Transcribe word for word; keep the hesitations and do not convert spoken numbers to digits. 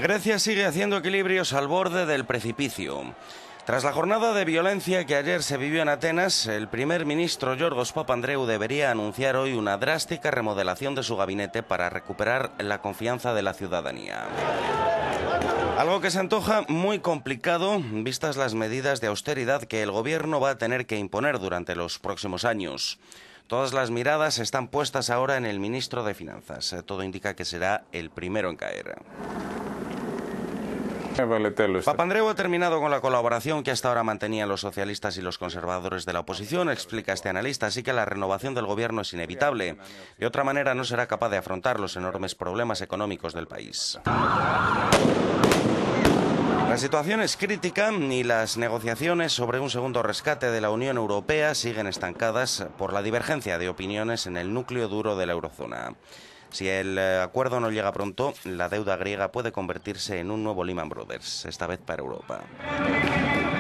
Grecia sigue haciendo equilibrios al borde del precipicio. Tras la jornada de violencia que ayer se vivió en Atenas, el primer ministro Yorgos Papandreou debería anunciar hoy una drástica remodelación de su gabinete para recuperar la confianza de la ciudadanía. Algo que se antoja muy complicado, vistas las medidas de austeridad que el gobierno va a tener que imponer durante los próximos años. Todas las miradas están puestas ahora en el ministro de Finanzas. Todo indica que será el primero en caer. Papandreou ha terminado con la colaboración que hasta ahora mantenían los socialistas y los conservadores de la oposición, explica este analista, así que la renovación del gobierno es inevitable. De otra manera no será capaz de afrontar los enormes problemas económicos del país. La situación es crítica y las negociaciones sobre un segundo rescate de la Unión Europea siguen estancadas por la divergencia de opiniones en el núcleo duro de la eurozona. Si el acuerdo no llega pronto, la deuda griega puede convertirse en un nuevo Lehman Brothers, esta vez para Europa.